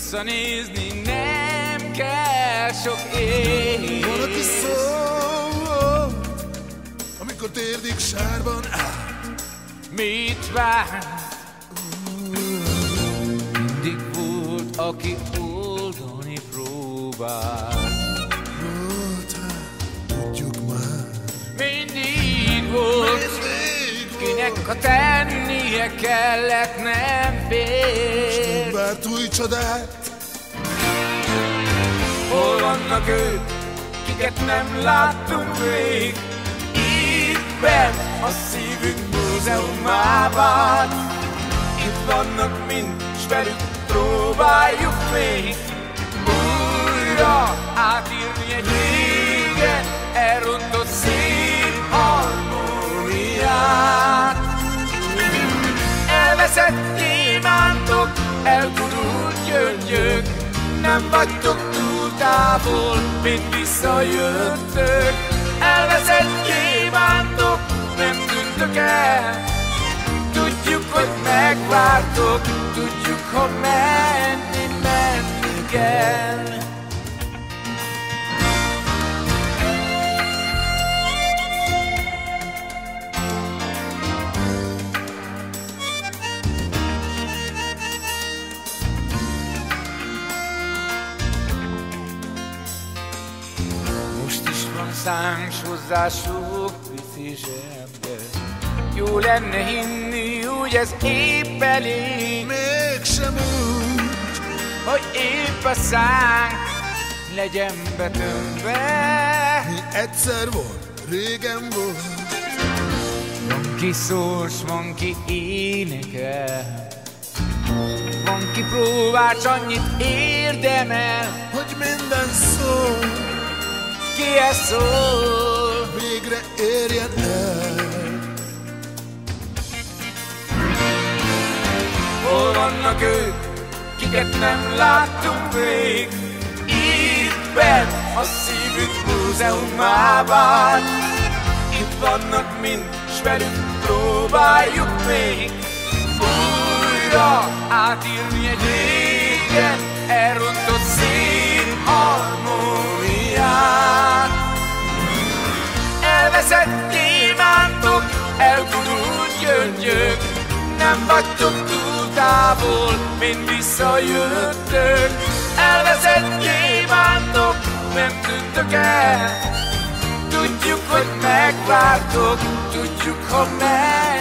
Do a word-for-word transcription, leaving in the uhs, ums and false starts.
Visszanézni nem kell sok év. Van, aki szól, amikor térdig sárban áll. Mit vár? Mindig volt, aki oldani próbál. Volt, tudjuk már. Mindig volt, kinek ha tennie kellett, nem fél. Nem várt új csodát. Hol vannak ők, kiket nem láttunk még? Itt bent a szívünk múzeumában. Itt vannak mind, s velük próbáljuk még újra átírni egy régen elrontott szép harmóniát. Elveszett gyémántok, elgurult gyöngyök, nem vagytok túl távol, mint visszajöttök. Elveszett gyémántok, nem tűntök el. Tudjuk, hogy megvártok, tudjuk, ha menni, menni kell. Most is van szánk, s hozzá sok pici zsembe. Jó lenne hinni, úgy ez épp elég. Mégsem úgy, hogy épp a szánk legyen betömve. mi egyszer volt, régen volt. Van ki szól, s van ki énekel. Van ki próbál, s annyit érdemel, Hogy minden szó kihez szól. végre érjen el. Hol vannak ők, kiket nem láttunk még? Itt bent a szívünk múzeumában. Itt vannak mind, s velük próbáljuk még újra átírni egy régen elrontott szép harmóniát. Elveszett gyémántok, elgurult gyöngyök, nem vagytok túl távol, mint visszajöttök. Elveszett gyémántok, nem tűntök el. Tudjuk, hogy megvártok, tudjuk, ha meg